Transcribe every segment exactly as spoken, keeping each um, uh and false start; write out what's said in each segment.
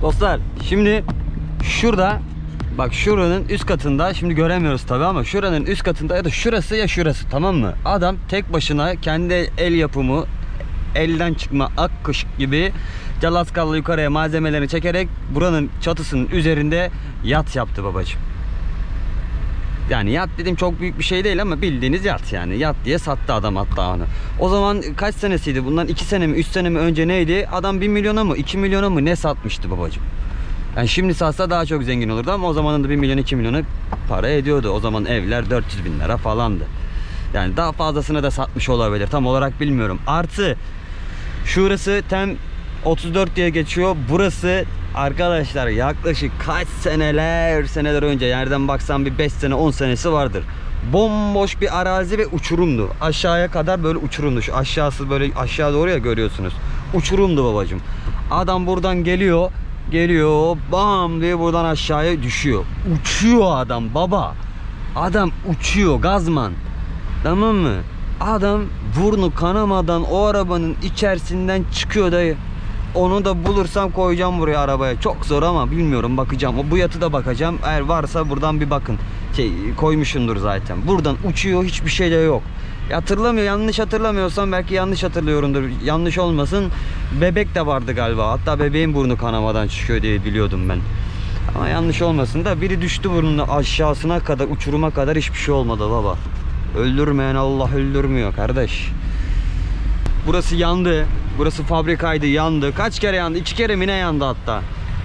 Dostlar şimdi şurada bak, şuranın üst katında, şimdi göremiyoruz tabi ama şuranın üst katında ya da şurası ya şurası, tamam mı? Adam tek başına kendi el yapımı, elden çıkma ak kaşık gibi Calaskal'la yukarıya malzemelerini çekerek buranın çatısının üzerinde yat yaptı babacığım. Yani yat dedim, çok büyük bir şey değil ama bildiğiniz yat yani. Yat diye sattı adam hatta onu. O zaman kaç senesiydi? Bundan iki sene mi üç sene mi önce neydi? Adam bir milyona mı iki milyona mı ne satmıştı babacığım? Yani şimdi satsa daha çok zengin olurdu ama o zamanın da bir milyon iki milyonu para ediyordu. O zaman evler dört yüz bin lira falandı. Yani daha fazlasını da satmış olabilir. Tam olarak bilmiyorum. Artı şurası tem otuz dört diye geçiyor. Burası arkadaşlar yaklaşık kaç seneler seneler önce, yerden baksan bir beş sene on senesi vardır. Bomboş bir arazi ve uçurumdu. Aşağıya kadar böyle uçurumdu. Şu aşağısı böyle aşağı doğru ya, görüyorsunuz. Uçurumdu babacığım. Adam buradan geliyor. Geliyor bam diye buradan aşağıya düşüyor. Uçuyor adam baba. Adam uçuyor gazman. Tamam mı? Adam burnu kanamadan o arabanın içerisinden çıkıyor dayı. Onu da bulursam koyacağım buraya arabaya. Çok zor ama bilmiyorum, bakacağım. O bu yatı da bakacağım. Eğer varsa buradan bir bakın. Şey koymuşumdur zaten. Buradan uçuyor, hiçbir şey de yok. Hatırlamıyor, yanlış hatırlamıyorsam, belki yanlış hatırlıyorumdur. Yanlış olmasın. Bebek de vardı galiba. Hatta bebeğin burnu kanamadan çıkıyor diye biliyordum ben. Ama yanlış olmasın da biri düştü burnunun aşağısına kadar, uçuruma kadar, hiçbir şey olmadı baba. Öldürmeyen Allah öldürmüyor kardeş. Burası yandı. Burası fabrikaydı, yandı. Kaç kere yandı? İki kere mi ne yandı hatta.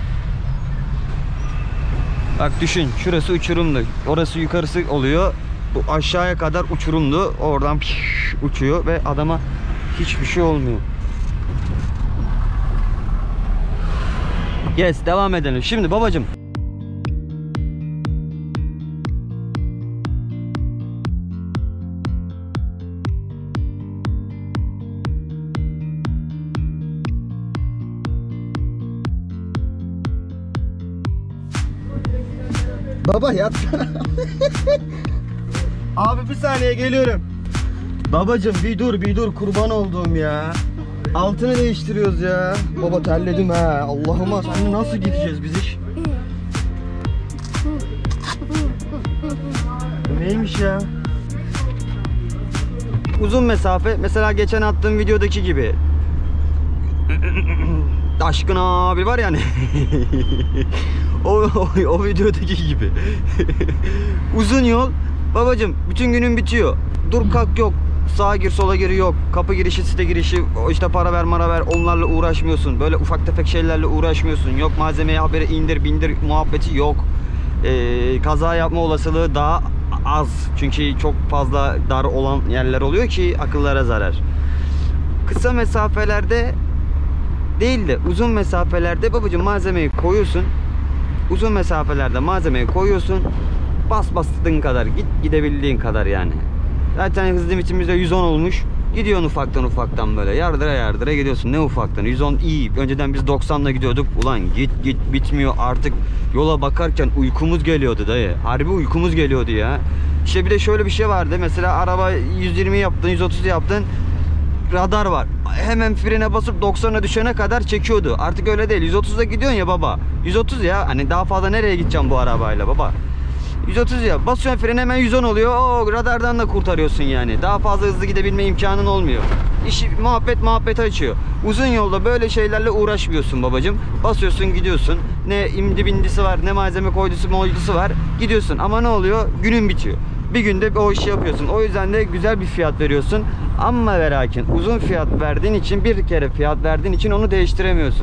Bak düşün, şurası uçurumdu. Orası yukarısı oluyor. Bu aşağıya kadar uçurumdu. Oradan piş, uçuyor ve adama hiçbir şey olmuyor. Yes, devam edelim. Şimdi babacığım. Baba yat. Abi bir saniye geliyorum. Babacım bir dur bir dur, kurban olduğum ya. Altını değiştiriyoruz ya. Baba terledim ha. Allah'ıma, sen nasıl gideceğiz biz iş? Bu neymiş ya? Uzun mesafe, mesela geçen attığım videodaki gibi. Aşkın abi var yani. o, o, o videodaki gibi. Uzun yol babacım, bütün günün bitiyor. Dur kalk yok, sağa gir sola gir yok, kapı girişi site girişi, işte para ver mara ver, onlarla uğraşmıyorsun. Böyle ufak tefek şeylerle uğraşmıyorsun. Yok malzemeyi haberi indir bindir muhabbeti yok. Ee, kaza yapma olasılığı daha az, çünkü çok fazla dar olan yerler oluyor ki akıllara zarar. Kısa mesafelerde değil de uzun mesafelerde babacığım malzemeyi koyuyorsun. Uzun mesafelerde malzemeyi koyuyorsun. Bas bastığın kadar git, gidebildiğin kadar yani. Zaten hız limitimiz de yüz on olmuş. Gidiyorsun ufaktan ufaktan böyle yardıra yardıra gidiyorsun. Ne ufaktan, yüz on iyi. Önceden biz doksanla gidiyorduk. Ulan git git bitmiyor artık. Yola bakarken uykumuz geliyordu dayı. Harbi uykumuz geliyordu ya. İşte bir de şöyle bir şey vardı. Mesela araba yüz yirmi yaptın, yüz otuz yaptın. Radar var. Hemen frene basıp doksana düşene kadar çekiyordu. Artık öyle değil. yüz otuzda gidiyorsun ya baba. yüz otuz ya. Hani daha fazla nereye gideceğim bu arabayla baba? yüz otuz ya. Basıyorsun frene hemen yüz on oluyor. Oo, radardan da kurtarıyorsun yani. Daha fazla hızlı gidebilme imkanın olmuyor. İşi muhabbet muhabbet açıyor. Uzun yolda böyle şeylerle uğraşmıyorsun babacığım. Basıyorsun gidiyorsun. Ne imdi bindisi var, ne malzeme koydusu moydusu var. Gidiyorsun ama ne oluyor? Günün bitiyor. Bir günde o işi yapıyorsun. O yüzden de güzel bir fiyat veriyorsun. Ama ve lakin uzun fiyat verdiğin için, bir kere fiyat verdiğin için onu değiştiremiyorsun.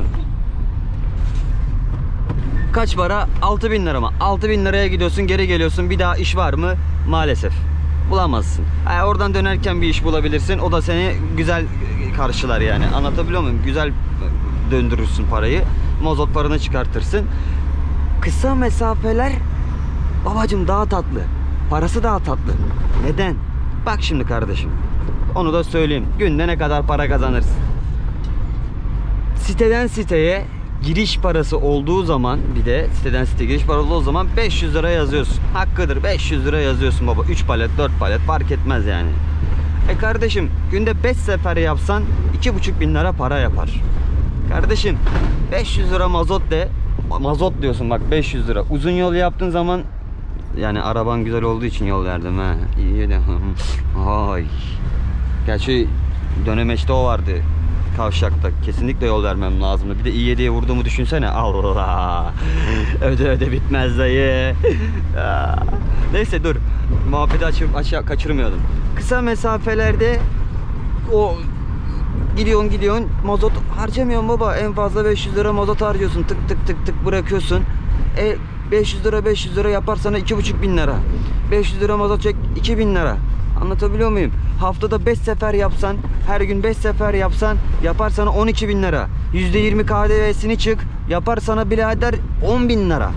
Kaç para? altı bin lira mı? altı bin liraya gidiyorsun, geri geliyorsun. Bir daha iş var mı? Maalesef. Bulamazsın. Yani oradan dönerken bir iş bulabilirsin. O da seni güzel karşılar yani. Anlatabiliyor muyum? Güzel döndürürsün parayı. Mazot paranı çıkartırsın. Kısa mesafeler babacım daha tatlı. Parası daha tatlı. Neden? Bak şimdi kardeşim. Onu da söyleyeyim. Günde ne kadar para kazanırsın? Siteden siteye giriş parası olduğu zaman, bir de siteden siteye giriş parası olduğu zaman beş yüz lira yazıyorsun. Hakkıdır, beş yüz lira yazıyorsun baba. üç palet, dört palet fark etmez yani. E kardeşim günde beş sefer yapsan iki buçuk bin lira para yapar. Kardeşim beş yüz lira mazot de, mazot diyorsun bak beş yüz lira. Uzun yol yaptığın zaman yani araban güzel olduğu için yol verdim ha. İyi de. Ay. Gerçi dönemeçte o vardı. Kavşakta kesinlikle yol vermem lazımdı. Bir de i yediye vurduğumu düşünsene. Allah. Öde öde bitmez dayı. Neyse dur. Muhabbeti açıp aşağı kaçırmıyordum. Kısa mesafelerde o gidiyorsun gidiyorsun mazot harcamıyorsun baba. En fazla beş yüz lira mazot harcıyorsun. Tık tık tık tık bırakıyorsun. E beş yüz lira beş yüz lira yapar sana iki buçuk bin lira. beş yüz lira mazot çek iki bin lira. Anlatabiliyor muyum? Haftada beş sefer yapsan, her gün beş sefer yapsan yapar sana on iki bin lira. yüzde yirmi K D V'sini çık, yapar sana birader on bin lira.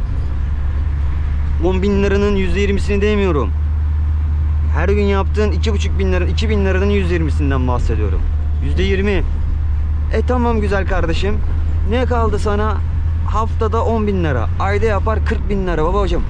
on bin liranın yüzde yirmisini demiyorum. Her gün yaptığın iki buçuk bin lira, iki bin liranın yüzde yirmisinden bahsediyorum. yüzde yirmi. E tamam güzel kardeşim. Ne kaldı sana? Haftada on bin lira. Ayda yapar kırk bin lira babacığım.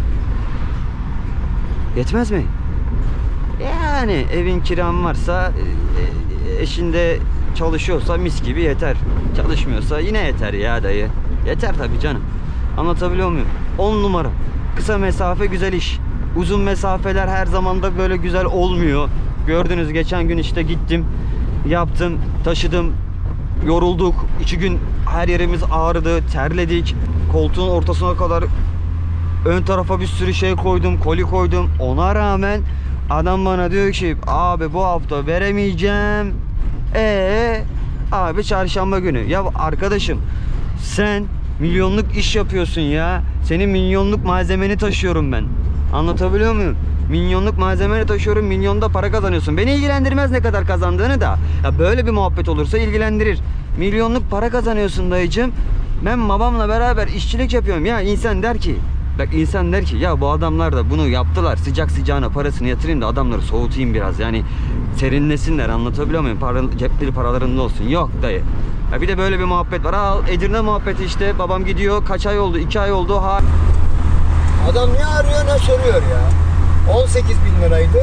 Yetmez mi? Yani evin kiran varsa, eşinde çalışıyorsa mis gibi yeter. Çalışmıyorsa yine yeter ya dayı. Yeter tabii canım. Anlatabiliyor muyum? on numara. Kısa mesafe güzel iş. Uzun mesafeler her zaman da böyle güzel olmuyor. Gördünüz geçen gün işte gittim, yaptım, taşıdım, yorulduk. İki gün her yerimiz ağrıdı, terledik. Koltuğun ortasına kadar ön tarafa bir sürü şey koydum, koli koydum. Ona rağmen adam bana diyor ki abi bu hafta veremeyeceğim. Ee abi çarşamba günü. Ya arkadaşım sen milyonluk iş yapıyorsun ya. Senin milyonluk malzemeni taşıyorum ben. Anlatabiliyor muyum? Milyonluk malzemeni taşıyorum, milyonda para kazanıyorsun. Beni ilgilendirmez ne kadar kazandığını da. Ya böyle bir muhabbet olursa ilgilendirir. Milyonluk para kazanıyorsun dayıcım. Ben babamla beraber işçilik yapıyorum. Ya insan der ki, bak insan der ki ya bu adamlar da bunu yaptılar. Sıcak sıcağına parasını yatırayım da adamları soğutayım biraz. Yani serinlesinler, anlatabiliyor muyum? Para, cepleri paralarında olsun. Yok dayı. Ya bir de böyle bir muhabbet var. Al Edirne muhabbeti işte. Babam gidiyor. Kaç ay oldu? iki ay oldu. Ha. Adam ne arıyor ne soruyor ya. on sekiz bin liraydı.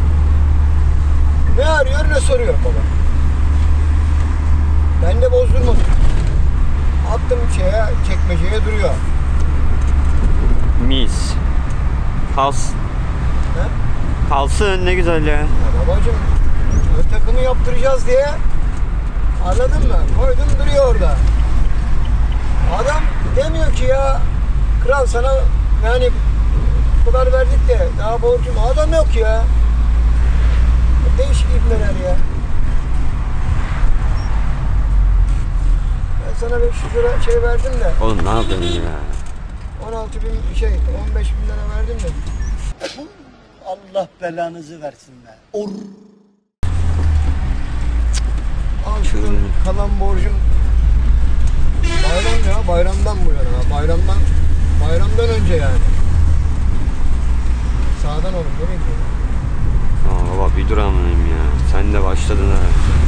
Ne arıyor ne soruyor baba. Ben de bozdurmadım. Attım şeye, çekmeceye duruyor. Mis. Kalsın. He? Kalsın ne güzel ya. Ya babacım, ön takımı yaptıracağız diye, anladın mı? Koydum duruyor orada. Adam demiyor ki ya kral sana yani bu kadar verdik de daha borcum. Adam yok ya. Değişik ibneler ya. Ben sana beş yüz lira şey verdim de. Oğlum ne yapıyorsun ya? on altı bin şey on beş bin lira verdim de. Allah belanızı versin be. Or. Al şu kalan borcum. Bayram ya, bayramdan bu yana. Bayramdan bayramdan önce yani. Sağdan olun, nereye gidiyorsun? Aa baba bir dur amanayım ya. Sen de başladın ha.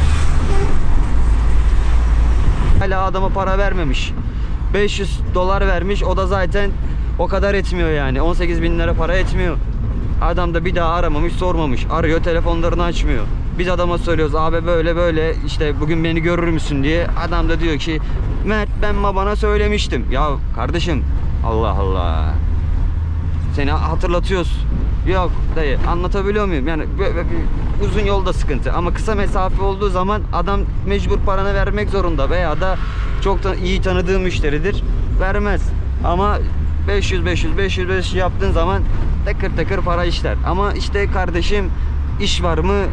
Hala adama para vermemiş. beş yüz dolar vermiş. O da zaten o kadar etmiyor yani. on sekiz bin lira para etmiyor. Adam da bir daha aramamış, sormamış. Arıyor, telefonlarını açmıyor. Biz adama söylüyoruz abi böyle böyle işte bugün beni görür müsün diye. Adam da diyor ki Mert ben babana söylemiştim. Ya kardeşim Allah Allah. Seni hatırlatıyoruz. Yok dayı, anlatabiliyor muyum? Yani uzun yolda sıkıntı ama kısa mesafe olduğu zaman adam mecbur paranı vermek zorunda veya da çok da iyi tanıdığı müşteridir, vermez. Ama beş yüz beş yüz beş yüz beş yüz yaptığın zaman takır takır para işler. Ama işte kardeşim iş var mı?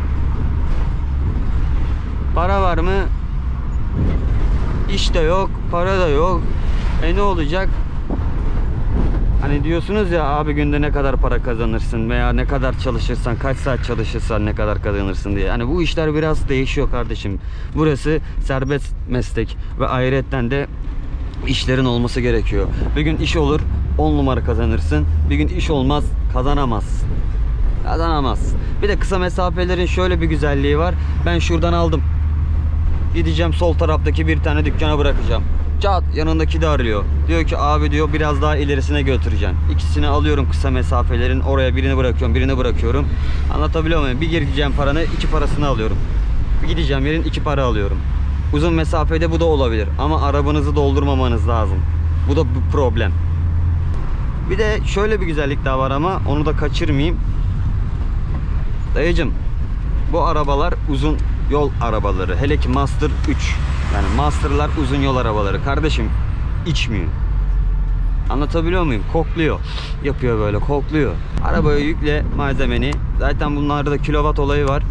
Para var mı? İş de yok, para da yok. E ne olacak? Hani diyorsunuz ya abi günde ne kadar para kazanırsın veya ne kadar çalışırsan, kaç saat çalışırsan ne kadar kazanırsın diye. Hani bu işler biraz değişiyor kardeşim. Burası serbest meslek ve ayrıyetten de işlerin olması gerekiyor. Bir gün iş olur on numara kazanırsın. Bir gün iş olmaz, kazanamazsın. Kazanamaz. Bir de kısa mesafelerin şöyle bir güzelliği var. Ben şuradan aldım. Gideceğim sol taraftaki bir tane dükkana bırakacağım. Çat yanındaki de arıyor. Diyor ki abi diyor biraz daha ilerisine götüreceğim. İkisini alıyorum kısa mesafelerin. Oraya birini bırakıyorum, birini bırakıyorum. Anlatabiliyor muyum? Bir gireceğim paranı, iki parasını alıyorum. Bir gideceğim yerin iki para alıyorum. Uzun mesafede bu da olabilir. Ama arabanızı doldurmamanız lazım. Bu da bir problem. Bir de şöyle bir güzellik daha var ama onu da kaçırmayayım. Dayıcım, bu arabalar uzun yol arabaları. Hele ki Master üç. Yani Master'lar uzun yol arabaları. Kardeşim içmiyor. Anlatabiliyor muyum? Kokluyor. Yapıyor böyle, kokluyor. Arabaya yükle malzemeni. Zaten bunlarda kilowatt olayı var.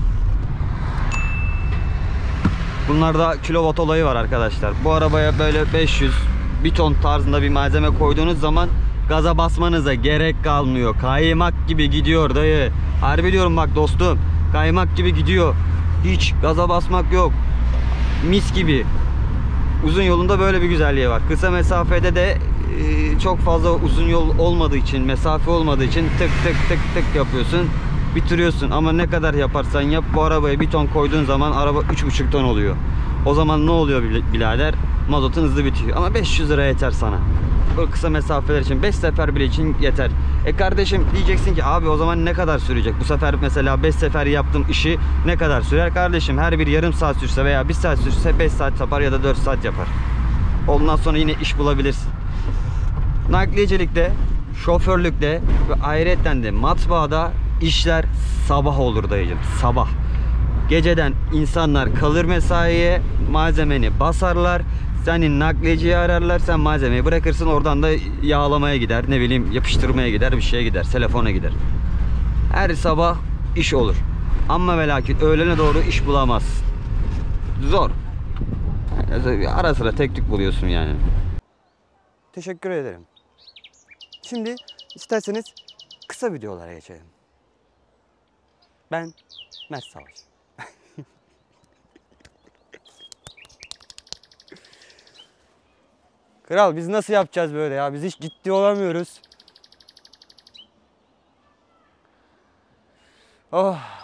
Bunlarda kilowatt olayı var arkadaşlar. Bu arabaya böyle beş yüz, bir ton tarzında bir malzeme koyduğunuz zaman gaza basmanıza gerek kalmıyor. Kaymak gibi gidiyor dayı. Harbi diyorum bak dostum. Kaymak gibi gidiyor. Hiç gaza basmak yok. Mis gibi. Uzun yolunda böyle bir güzelliği var. Kısa mesafede de e, çok fazla uzun yol olmadığı için, mesafe olmadığı için tık tık tık tık yapıyorsun. Bitiriyorsun. Ama ne kadar yaparsan yap, bu arabaya bir ton koyduğun zaman araba üç buçuk ton oluyor. O zaman ne oluyor birader? Mazotun hızlı bitiyor. Ama beş yüz lira yeter sana. Böyle kısa mesafeler için, beş sefer bile için yeter. E kardeşim diyeceksin ki abi o zaman ne kadar sürecek? Bu sefer mesela beş sefer yaptığım işi ne kadar sürer? Kardeşim her bir yarım saat sürse veya bir saat sürse beş saat yapar ya da dört saat yapar. Ondan sonra yine iş bulabilirsin. Nakliyecilikte, şoförlükte ve ayrıca de matbaada işler sabah olur dayıcım. Sabah. Geceden insanlar kalır mesaiye, malzemeni basarlar. Senin nakliyeciyi ararlar, sen malzemeyi bırakırsın, oradan da yağlamaya gider, ne bileyim yapıştırmaya gider, bir şeye gider, telefona gider. Her sabah iş olur. Ama ve lakin öğlene doğru iş bulamazsın. Zor. Ara sıra tek tük buluyorsun yani. Teşekkür ederim. Şimdi isterseniz kısa videolara geçelim. Ben Mert Savaş. Kral biz nasıl yapacağız böyle ya? Biz hiç ciddi olamıyoruz. Oh.